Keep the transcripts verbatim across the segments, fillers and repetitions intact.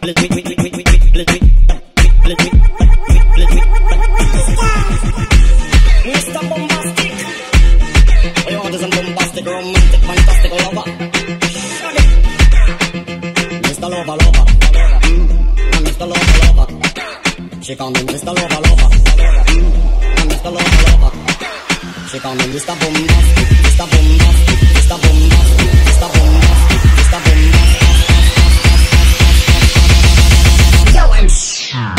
Mister Bombastic, we want some bombastic, romantic, fantastic lover. Mister Lover Lover, and Mister Lover Lover. She call me Mister Lover Lover, and Mister Lover Lover. She call me Mister Bombastic, Mister Bombastic, Mister Bombastic, Mister Bombastic, Mister Bombastic. Yo, I'm sure.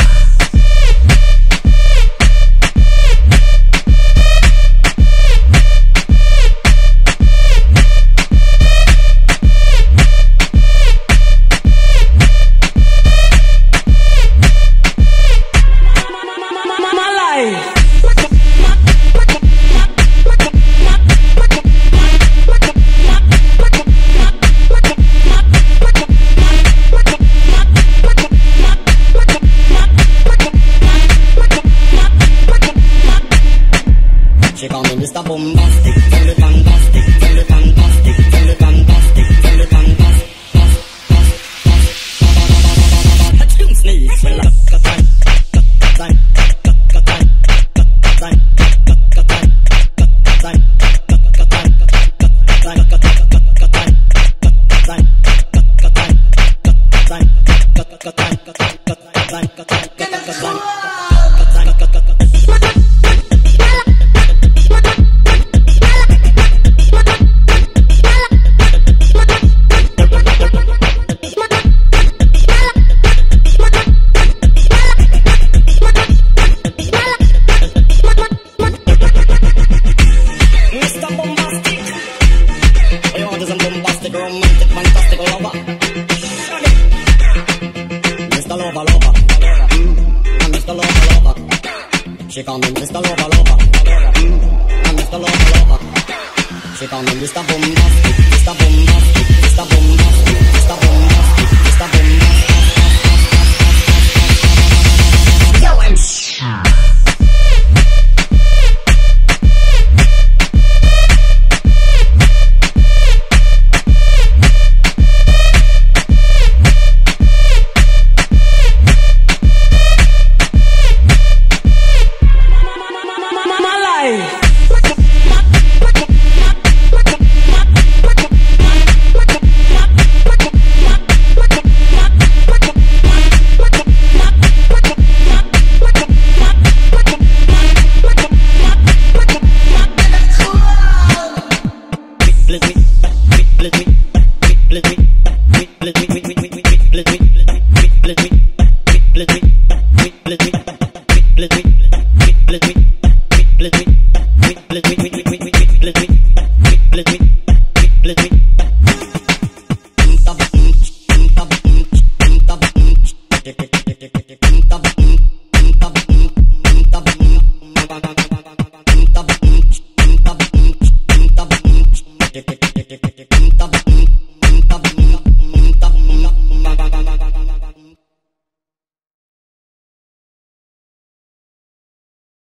She call me Mister Bombastic, tell me fantastic, tell me fantastic, tell me fantastic, tell me fantastic. Two sneaks, well, cut, cut, cut, cut, cut, cut, cut, cut, cut, romantic, fantastic lover. Mister Lover Lover, and Mister Lover Lover. She call me Mister Lover Lover, and Mister Lover Lover. She call me Mister Bombastic, Mister Bombastic, Mister Bombastic, Mister Bombastic, Mister Bombastic. Yo, I'm sure. Let's